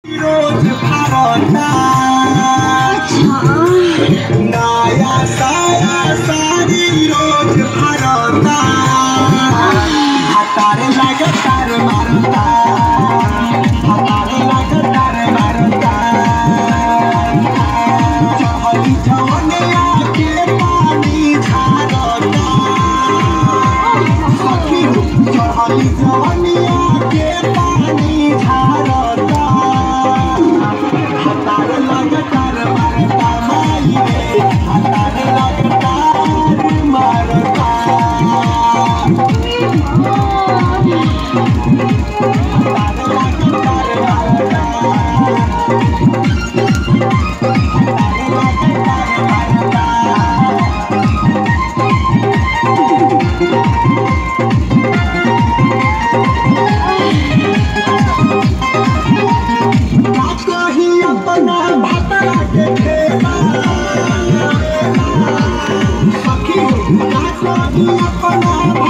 रोज भरता नया साया सारी रोज भरता हतारे लगातार मारता हतारे लगातार मारता चहली जवनिया के पानी झारता सखी चहली जवनिया के पानी झारता हतारे लगातार मारता माई रे हतारे लगातार मारता अपना भतरा के खेला सखी अपना